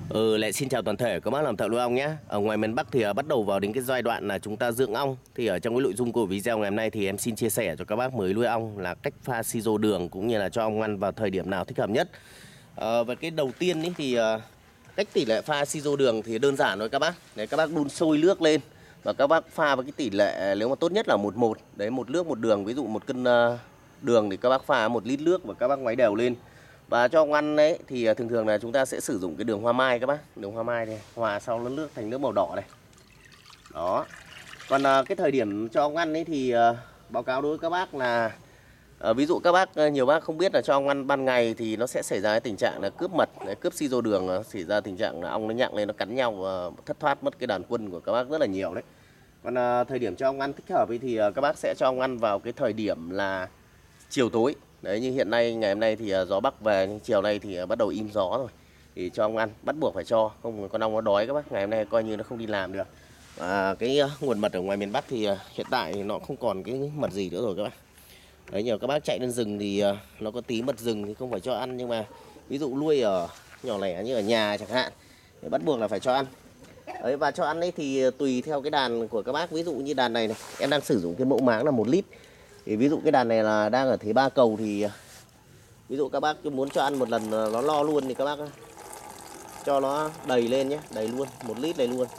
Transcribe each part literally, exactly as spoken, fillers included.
Ừ, lại xin chào toàn thể các bác làm thợ nuôi ong nhé. Ở ngoài miền Bắc thì à, bắt đầu vào đến cái giai đoạn là chúng ta dưỡng ong. Thì ở trong cái nội dung của video ngày hôm nay thì em xin chia sẻ cho các bác mới nuôi ong là cách pha siro đường cũng như là cho ong ăn vào thời điểm nào thích hợp nhất. À, và cái đầu tiên ý thì à, cách tỷ lệ pha siro đường thì đơn giản thôi các bác. Đấy, các bác đun sôi nước lên và các bác pha với cái tỷ lệ nếu mà tốt nhất là một một. Đấy, một nước một đường, ví dụ một cân uh, đường thì các bác pha một lít nước và các bác ngoáy đều lên. Và cho ong ăn đấy thì thường thường là chúng ta sẽ sử dụng cái đường hoa mai các bác. Đường hoa mai này hòa sau nước nước thành nước màu đỏ này. Đó. Còn à, cái thời điểm cho ong ăn ấy thì à, báo cáo đối với các bác là à, ví dụ các bác nhiều bác không biết là cho ong ăn ban ngày thì nó sẽ xảy ra cái tình trạng là cướp mật, đấy, cướp siro đường, nó xảy ra tình trạng là ong nó nhặng lên, nó cắn nhau và thất thoát mất cái đàn quân của các bác rất là nhiều đấy. Còn à, thời điểm cho ong ăn thích hợp ấy thì à, các bác sẽ cho ong ăn vào cái thời điểm là chiều tối. Đấy, như hiện nay ngày hôm nay thì gió bắc về, nhưng chiều nay thì bắt đầu im gió rồi thì cho ong ăn bắt buộc phải cho, không con ong nó đói các bác, ngày hôm nay coi như nó không đi làm được. Và cái nguồn mật ở ngoài miền Bắc thì hiện tại thì nó không còn cái mật gì nữa rồi các bác. Đấy, nhiều các bác chạy lên rừng thì nó có tí mật rừng thì không phải cho ăn, nhưng mà ví dụ nuôi ở nhỏ lẻ như ở nhà chẳng hạn thì bắt buộc là phải cho ăn. Đấy, và cho ăn ấy thì tùy theo cái đàn của các bác. Ví dụ như đàn này này em đang sử dụng cái mẫu máng là một lít, thì ví dụ cái đàn này là đang ở thế ba cầu thì ví dụ các bác muốn cho ăn một lần nó lo luôn thì các bác cho nó đầy lên nhé, đầy luôn, một lít đầy luôn.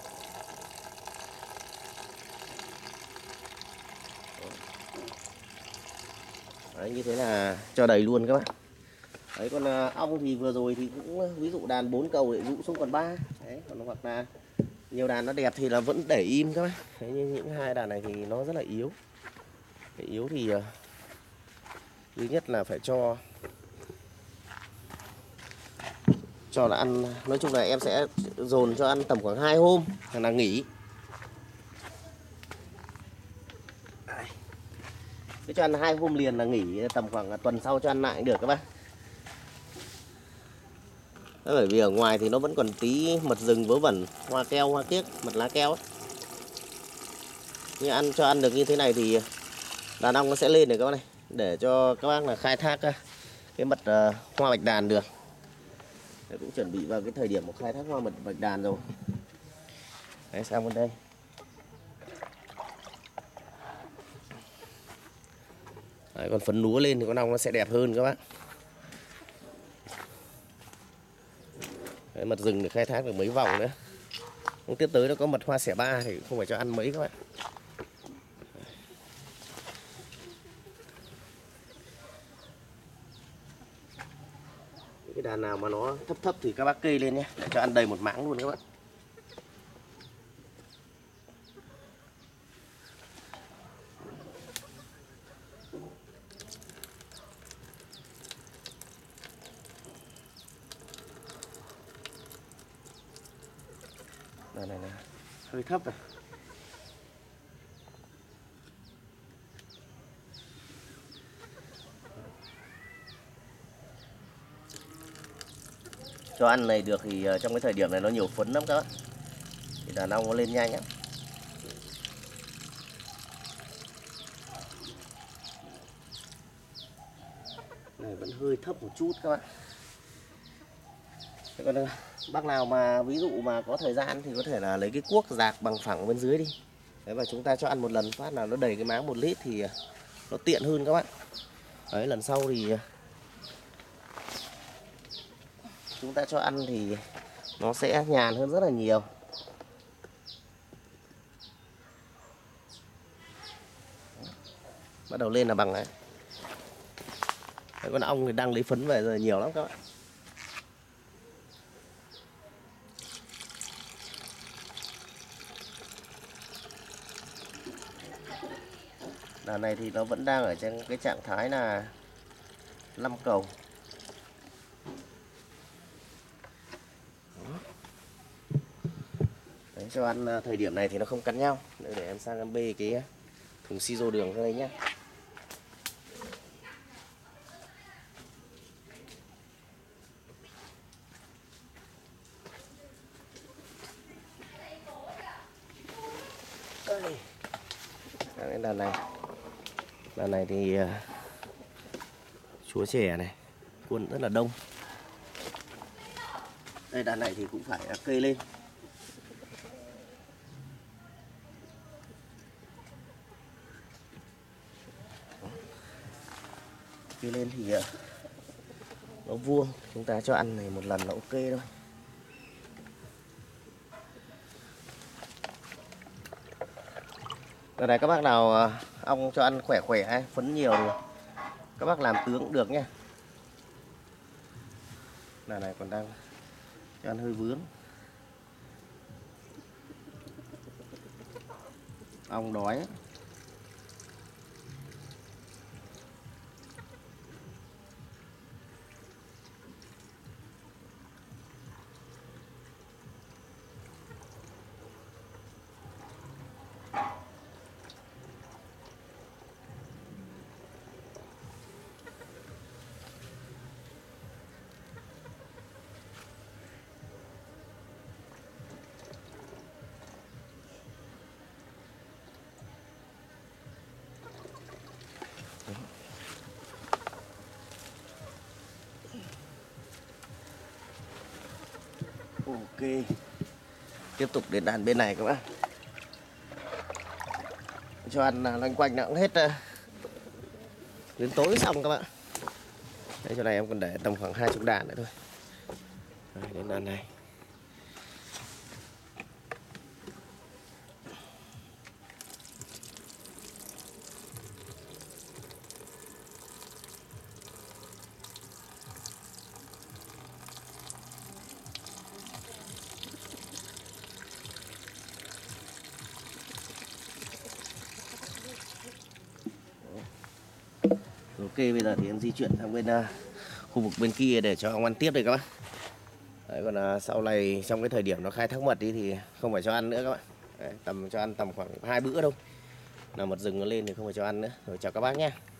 Đấy, như thế là cho đầy luôn các bác. Đấy, còn ong thì vừa rồi thì cũng ví dụ đàn bốn cầu để dụ xuống còn ba. Đấy, còn hoặc là nhiều đàn nó đẹp thì là vẫn để im các bác. Đấy, nhưng những hai đàn này thì nó rất là yếu. Cái yếu thì thứ nhất là phải cho cho là ăn, nói chung là em sẽ dồn cho ăn tầm khoảng hai hôm là nghỉ. Cứ cho ăn hai hôm liền là nghỉ, tầm khoảng tuần sau cho ăn lại cũng được các bác. Đó, bởi vì ở ngoài thì nó vẫn còn tí mật rừng vớ vẩn, hoa keo, hoa kiếc, mật lá keo ấy. Nhưng ăn cho ăn được như thế này thì đàn ong nó sẽ lên được các bác này, để cho các bác là khai thác cái mật uh, hoa bạch đàn được. Đấy, cũng chuẩn bị vào cái thời điểm của khai thác hoa mật bạch đàn rồi. Đấy, sang bên đây. Đấy, còn phấn lúa lên thì con ong nó sẽ đẹp hơn các bác. Đấy, mật rừng để khai thác được mấy vòng nữa. Không, tiếp tới nó có mật hoa xẻ ba thì không phải cho ăn mấy các bạn. Cái đàn nào mà nó thấp thấp thì các bác kê lên nhé, để cho ăn đầy một máng luôn các bạn. Đàn này là hơi thấp này. Cho ăn này được thì trong cái thời điểm này nó nhiều phấn lắm các bạn, thì đàn ong nó lên nhanh lắm. Này vẫn hơi thấp một chút các bạn. Thế còn bác nào mà ví dụ mà có thời gian thì có thể là lấy cái cuốc rạc bằng phẳng bên dưới đi. Đấy, và chúng ta cho ăn một lần phát là nó đầy cái máng một lít thì nó tiện hơn các bạn. Đấy, lần sau thì chúng ta cho ăn thì nó sẽ nhàn hơn rất là nhiều. Bắt đầu lên là bằng này. Đấy, con ong thì đang lấy phấn về rồi nhiều lắm các bạn. Đàn này thì nó vẫn đang ở trong cái trạng thái là năm cầu. Đấy, cho ăn thời điểm này thì nó không cắn nhau. Để, để em sang em bê cái thùng siro đường ra đây nhé. Đây. Đàn này, đàn này thì uh, chúa trẻ này, quân rất là đông. Đây đàn này thì cũng phải kê lên. Kê lên thì nó vuông, chúng ta cho ăn này một lần là ok thôi. Ở đây các bác nào ong cho ăn khỏe khỏe, phấn nhiều thì các bác làm tướng cũng được nhé. Là này còn đang cho ăn hơi vướng. Ong đói. Ok, tiếp tục đến đàn bên này các bác. Cho ăn loanh quanh nó cũng hết đến tối xong các bạn. Đây chỗ này em còn để tầm khoảng hai chục đàn nữa thôi. Đây, đến đàn này. Ok, bây giờ thì em di chuyển sang bên uh, khu vực bên kia để cho ong ăn tiếp đây các bác. Đấy, còn uh, sau này trong cái thời điểm nó khai thác mật đi thì không phải cho ăn nữa các bạn. Đấy, tầm cho ăn tầm khoảng hai bữa thôi. Nào mật rừng nó lên thì không phải cho ăn nữa. Rồi chào các bác nhé.